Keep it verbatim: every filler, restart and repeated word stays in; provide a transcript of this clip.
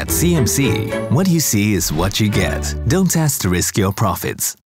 At C M C, what you see is what you get. Don't ask to risk your profits.